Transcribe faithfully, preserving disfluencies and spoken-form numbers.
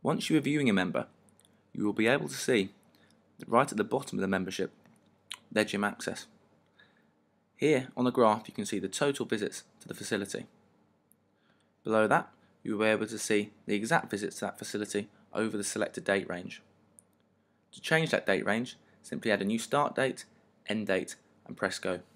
Once you are viewing a member, you will be able to see that right at the bottom of the membership their gym access. Here on the graph you can see the total visits to the facility. Below that you will be able to see the exact visits to that facility over the selected date range. To change that date range, simply add a new start date, end date and press go.